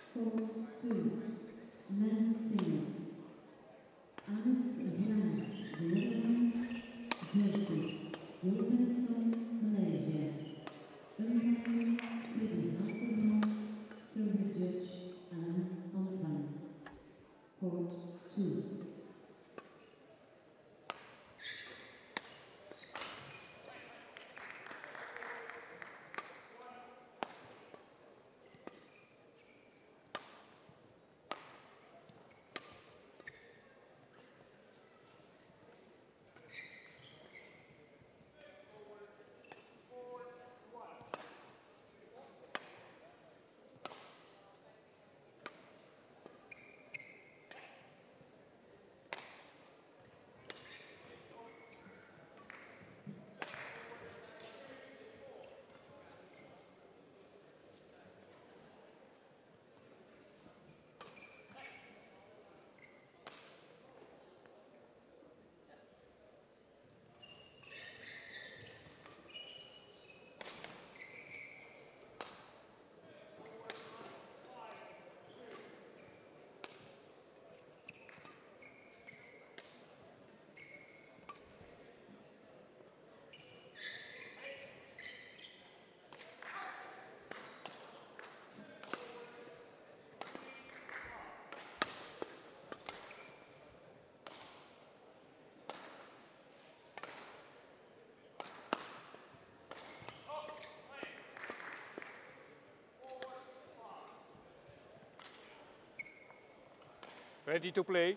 Court 2, men's singles. Alex Blanc, the Netherlands, versus Wilkinson, Malaysia. Umpiring Freddy Halterman, service judge Alan Altman. Court 2. Ready to play?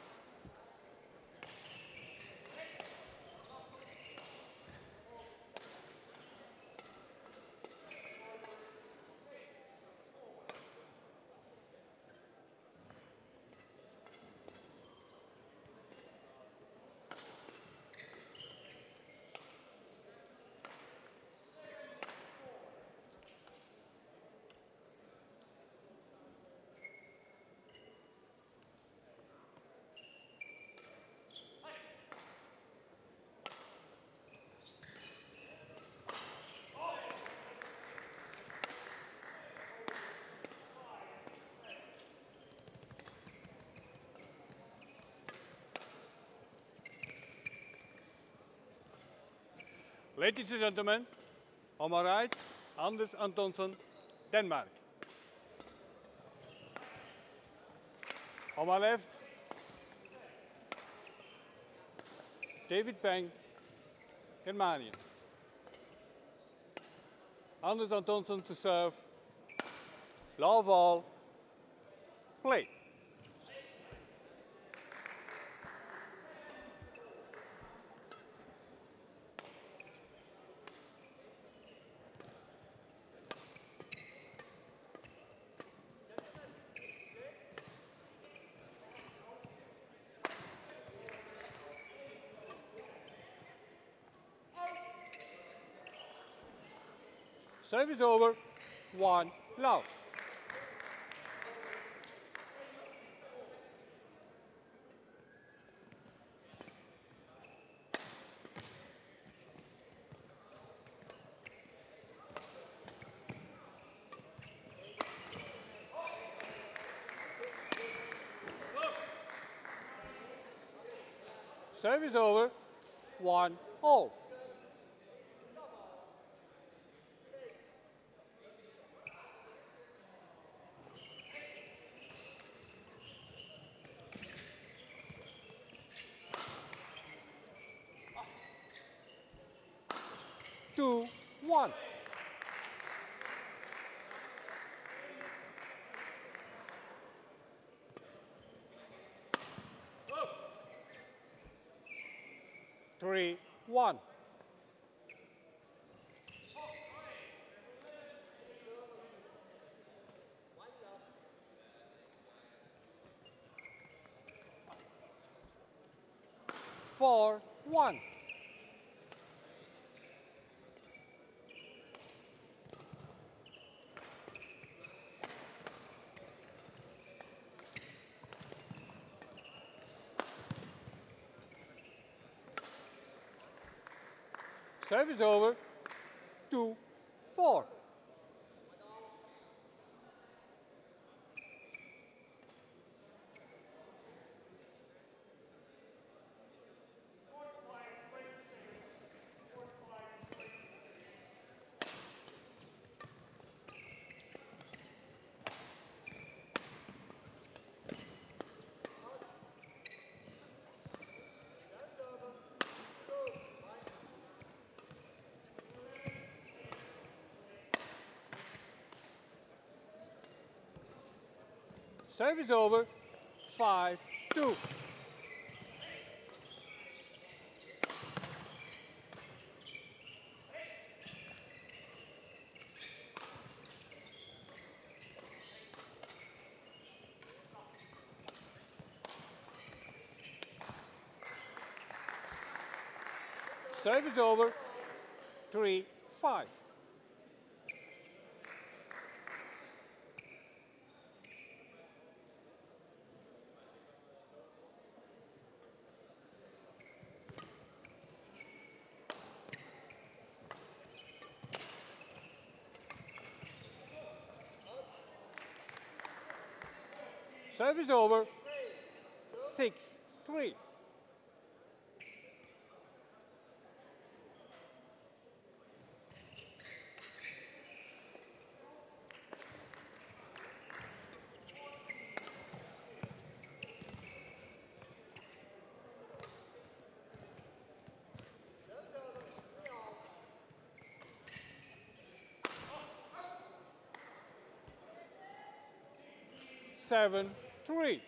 Ladies and gentlemen, on my right, Anders Antonsen, Denmark. On my left, David Peng, Germany. Anders Antonsen to serve. Love all. Play. Service over. 1 love. Service over. 1 all. Two, one. Three, one. Four, one. Service over. 2, 4. Service over. 5-2. Service over. 3-5. Service over. 6-3. Seven, 3.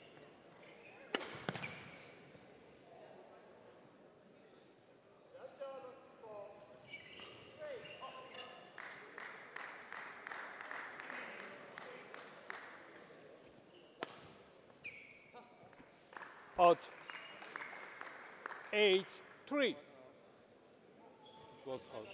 Out. 8-3. It was out.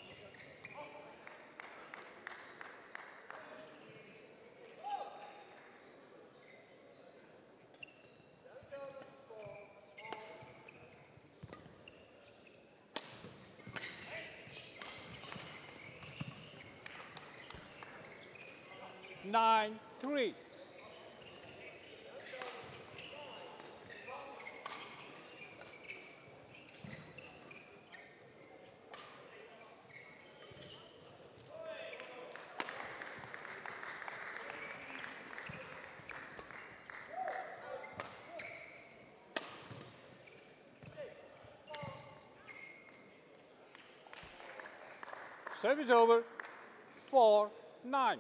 Nine, 3. Service over. 4-9.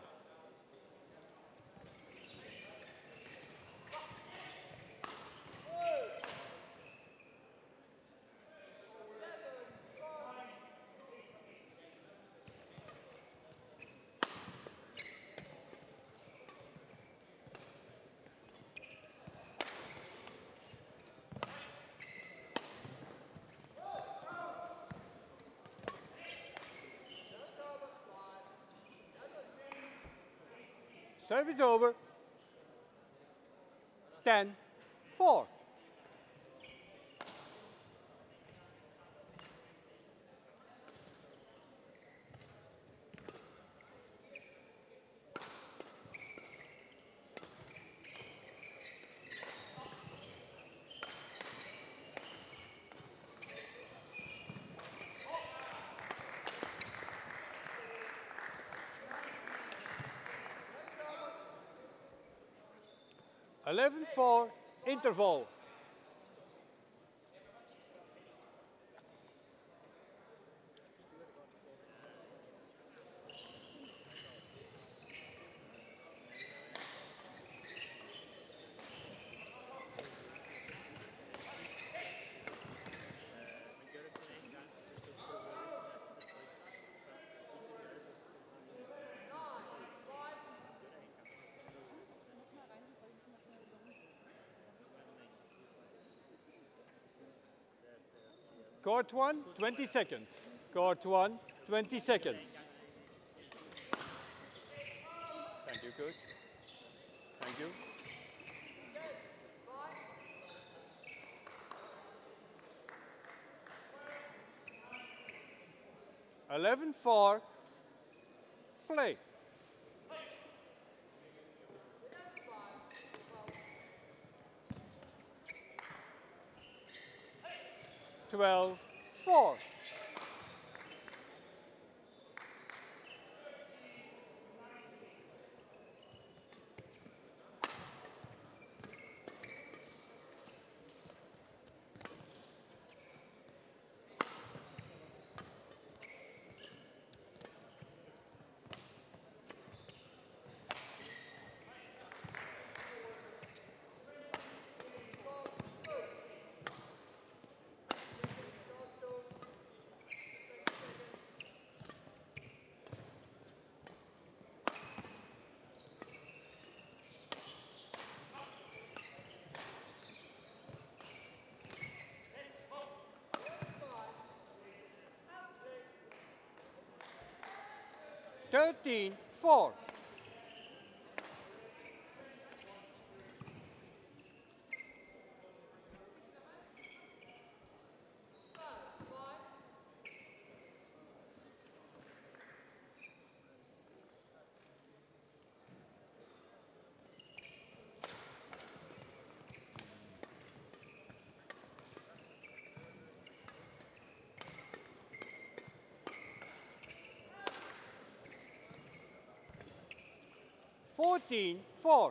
Service over. 10-4. Eleven, 4. Interval. Court 1, 20 seconds. Court 1, 20 seconds. Thank you, coach. Thank you. Eleven, 4. Play. 12-4. 13-4. Fourteen, 4.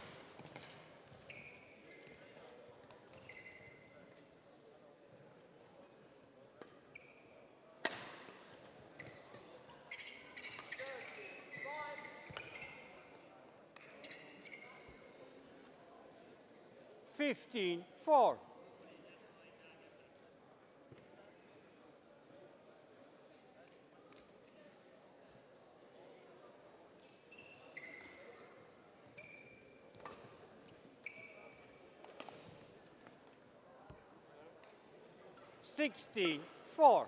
Fifteen, 4. Sixteen, 4.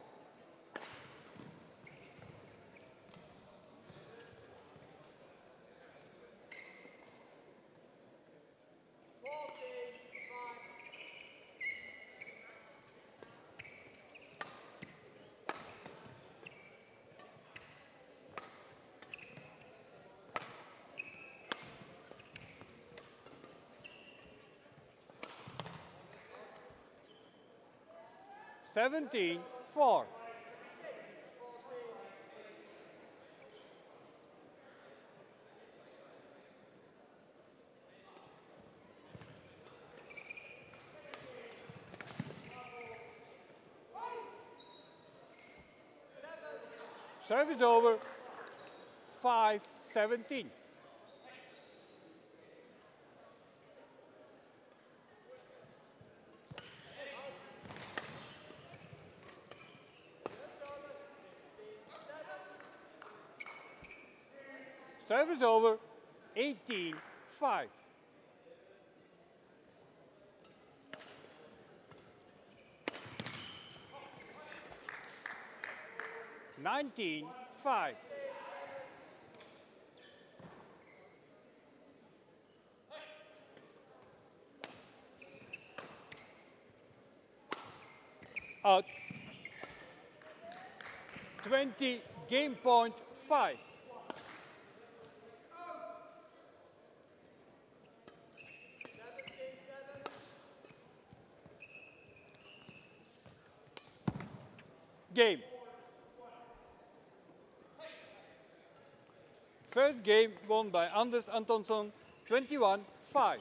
Seventeen, 4. Service over. 5-17. Service over. 18-5. 19-5. Out. 20, game point 5. Game. First game won by Anders Antonsson, 21-5.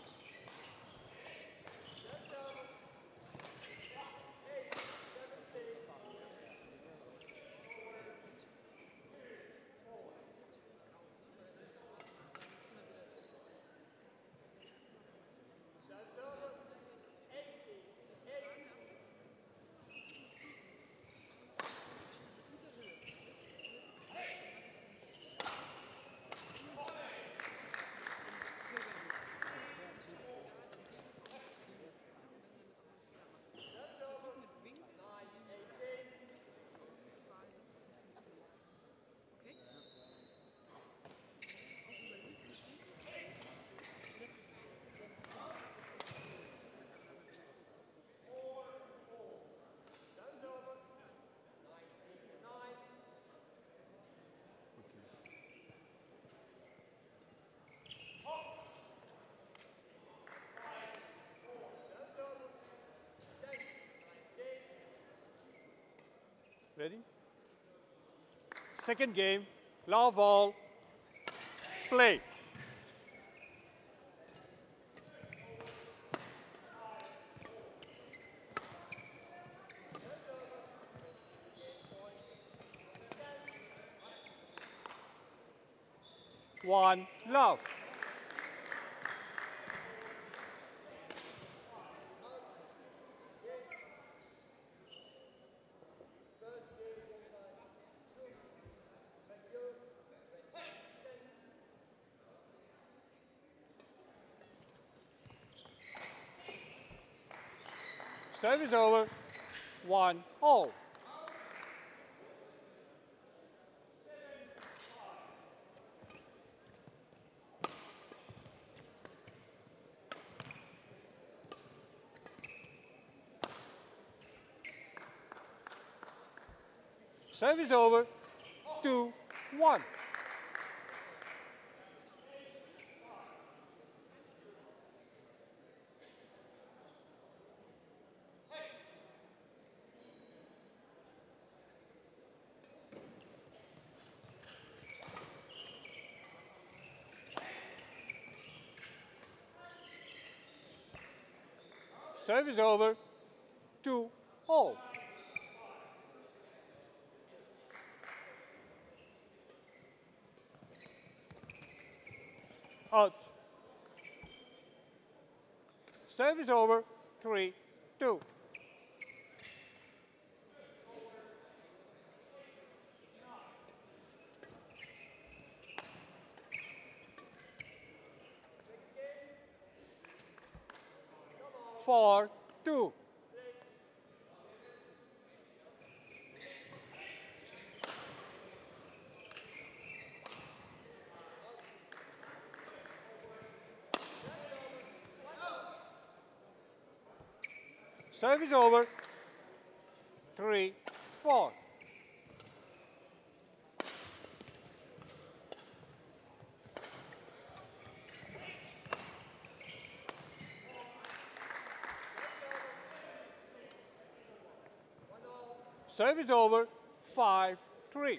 Ready? Second game, love all, play. One, love. Service over, 1-all. Service over. 2-1. Service over. 2-all. Out. Service over. 3-2. Four, two. Service over. 3-4. Service over. 5-3.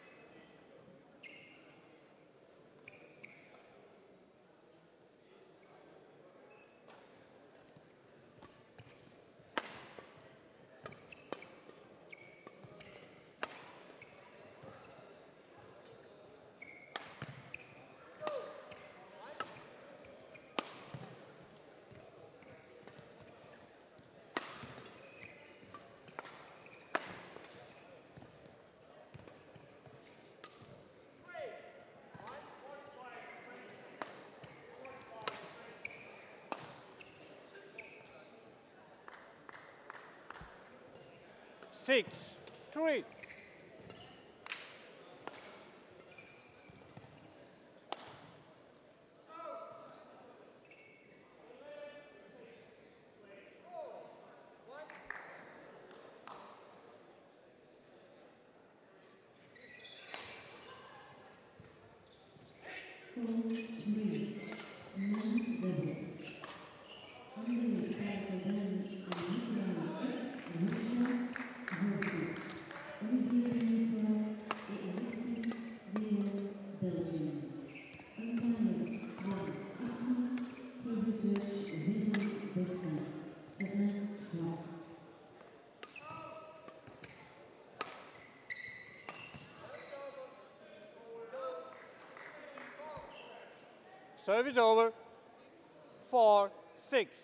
Six, 3. Service over. 4-6.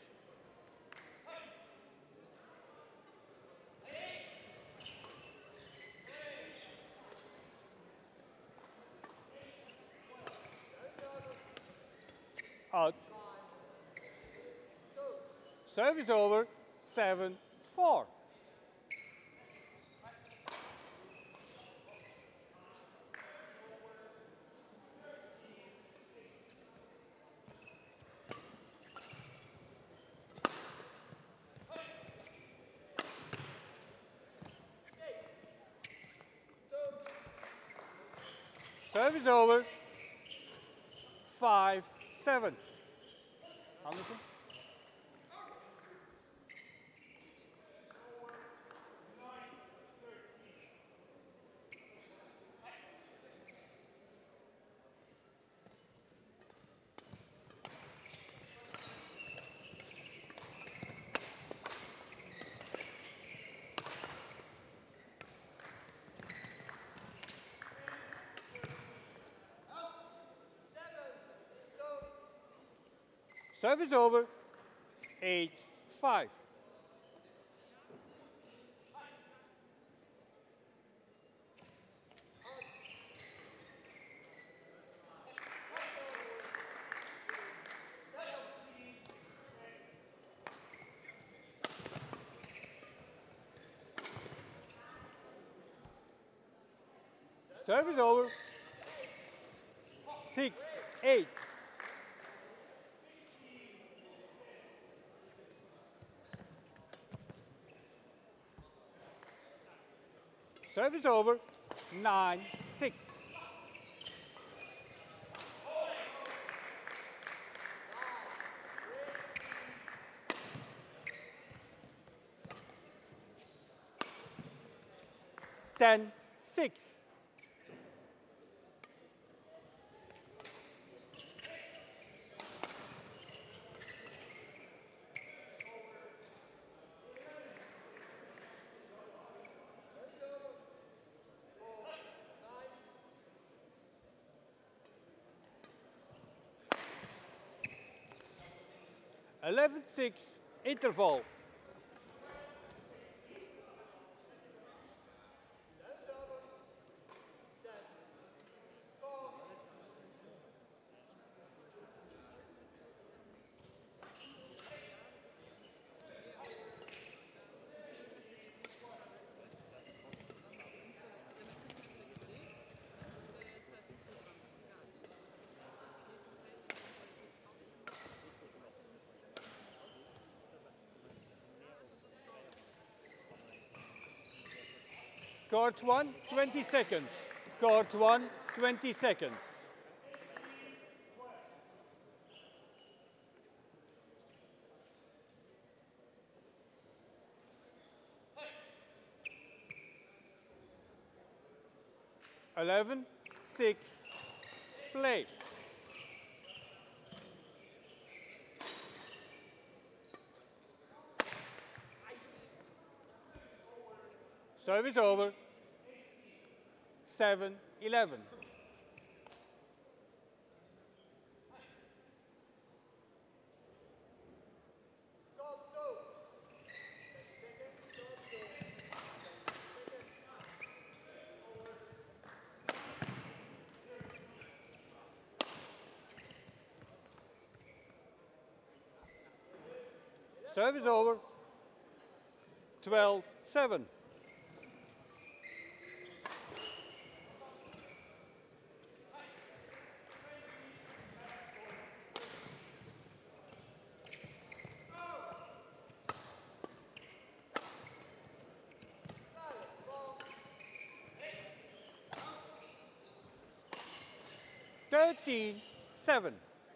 Out. Service over. 7-4. Service over. 5-7. Anderson. Service over. 8-5. Service over. 6-8. Service over. 9-6. Ten, 6. Eleven, 6. Interval. Court 1, 20 seconds. Court 1, 20 seconds. Eleven, 6. Play. Service over. 7, 11. Service over. 12, 7. Thirteen, 7.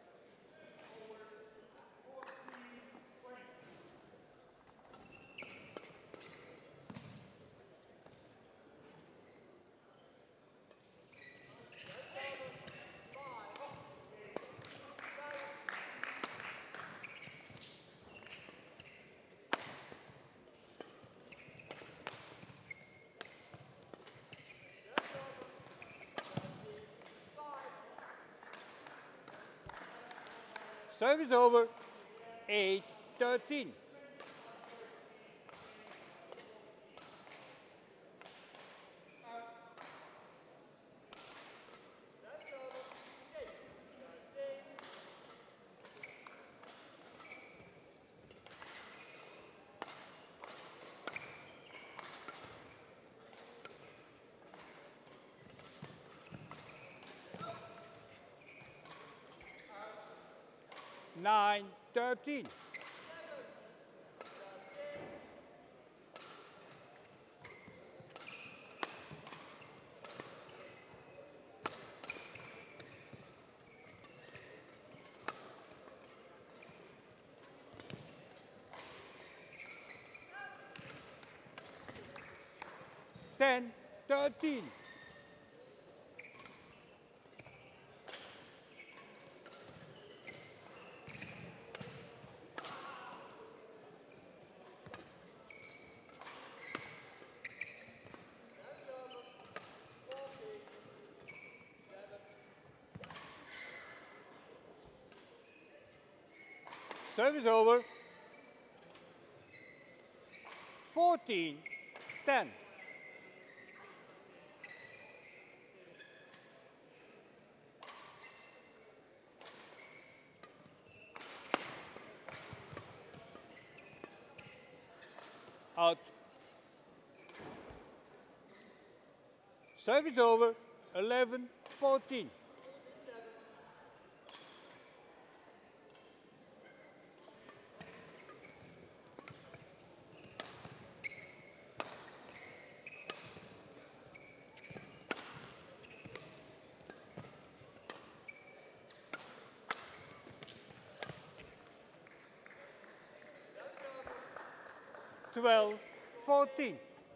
Service over. 8, 13. Nine, 13. Ten, 13. Service over. 14, 10. Out. Service over. 11, 14. 12, 14.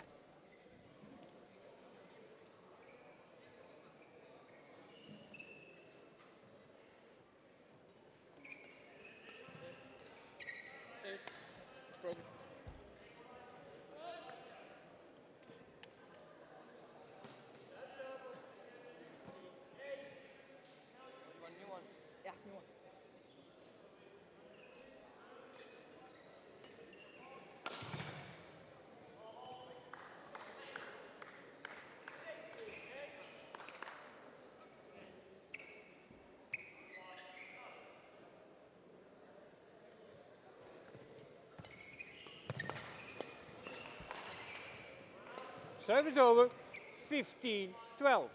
Service over, 15, 12.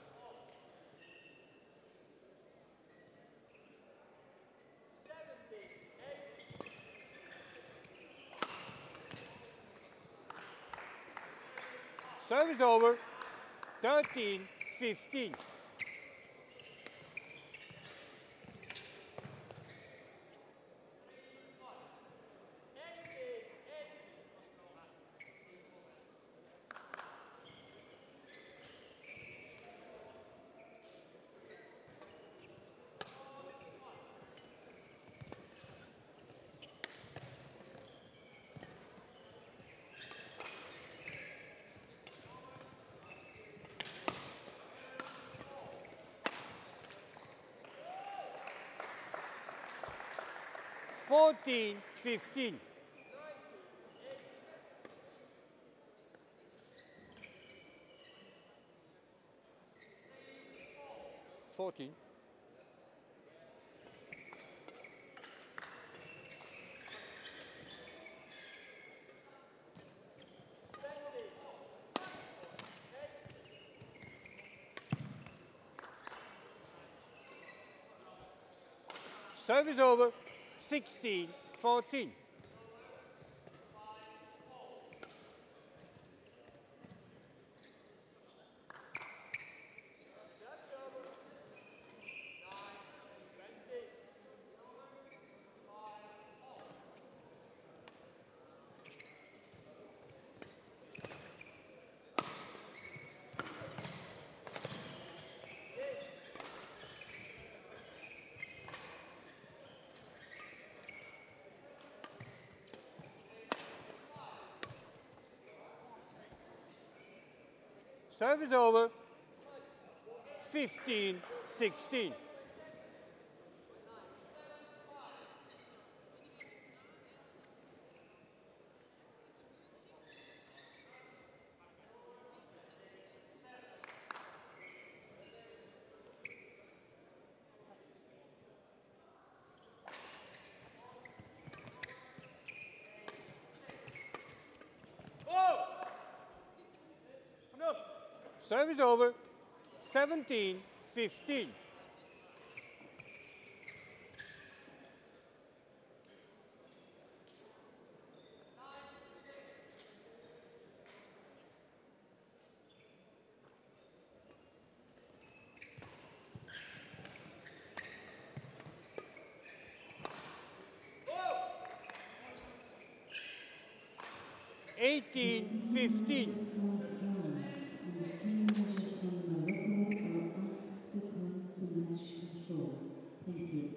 Service over, 13, 15. Fourteen, 15. Service over, 16, 14. Service over, 15, 16. Service over, 17, 15. Eighteen, 15. Thank you.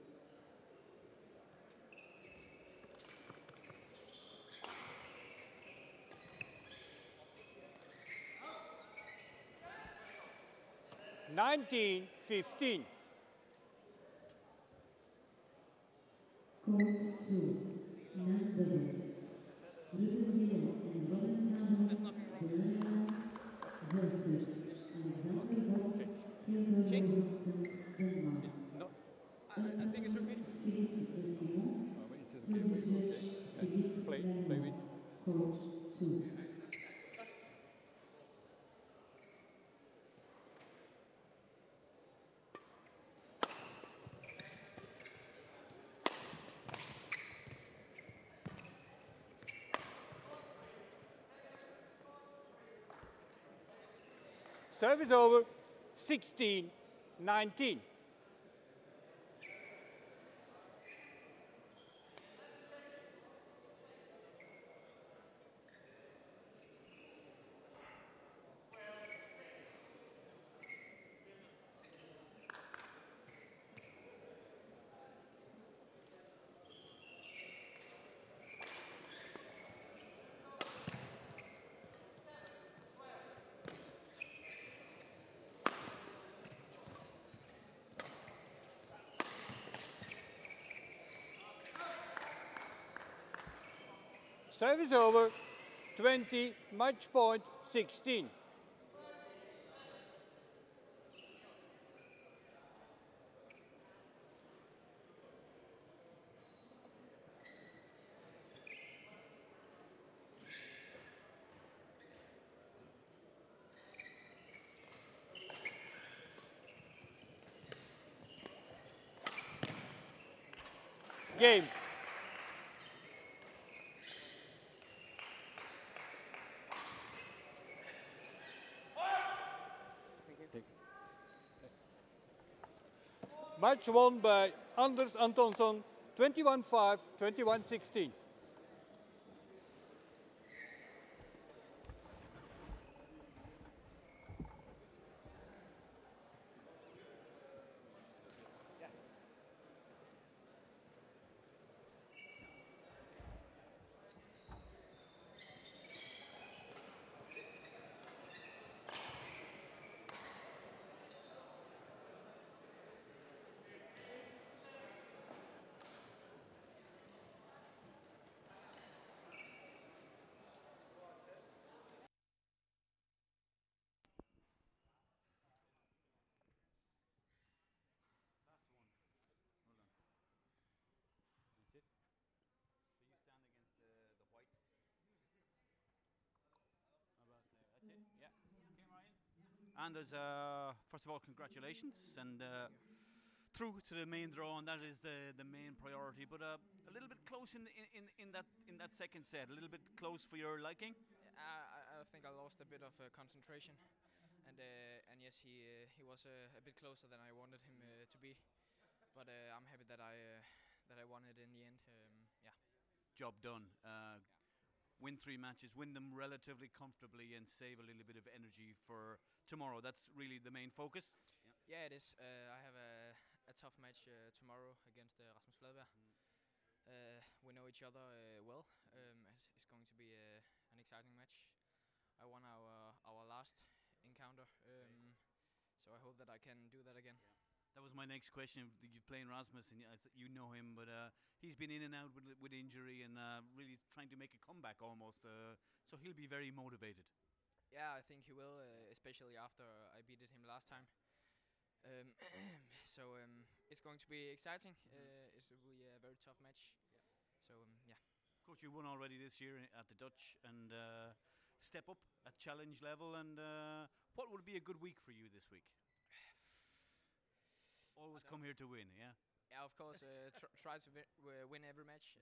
19, 15. Court 2, Nandovis, Liverpool and Robinson, the Netherlands versus Alexander Holt, Theodore Robinson, Denmark. I think it's okay. Philippe de Simon, Service Philippe Play Lermont, with. Court 2. Service over, 16, 19. Service over. 20, match point 16. Game. Match won by Anders Antonsson, 21-5, 21-16. Anders, first of all, congratulations, and through to the main draw, and that is the main priority. But a little bit close in that second set, a little bit close for your liking. I think I lost a bit of concentration, and yes, he was a bit closer than I wanted him to be. But I'm happy that I won it in the end. Yeah. Job done. Win 3 matches, win them relatively comfortably, and save a little bit of energy for tomorrow. That's really the main focus. Yeah, it is. I have a tough match tomorrow against Rasmus Fladberg. We know each other well. It's going to be an exciting match. I won our last encounter, so I hope that I can do that again. That was my next question. You playing Rasmus, and you know him, but he's been in and out with injury and really trying to make a comeback almost. So he'll be very motivated. Yeah, I think he will, especially after I beat him last time. So it's going to be exciting. It will be a very tough match. So yeah. Coach, you won already this year at the Dutch, and step up at challenge level. And what would be a good week for you this week? Always come here to win, yeah? Yeah, of course. Try to win every match.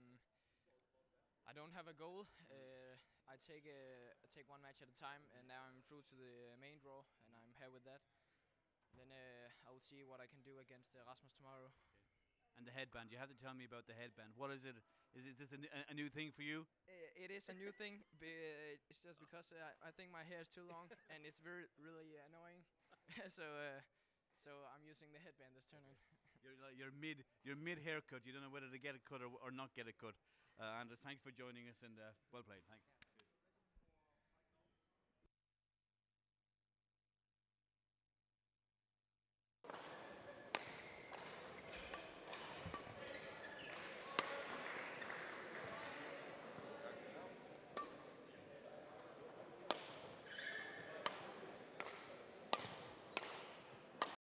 I don't have a goal. I take one match at a time, and now I'm through to the main draw, and I'm happy with that. Then I will see what I can do against Rasmus tomorrow. Okay. And the headband, you have to tell me about the headband. What is it? Is this a new thing for you? It is a new thing. It's just because I think my hair is too long, and it's really annoying. So I'm using the headband this tournament. You're mid haircut. You don't know whether to get a cut or not get a cut. Anders, thanks for joining us, and well played. Thanks.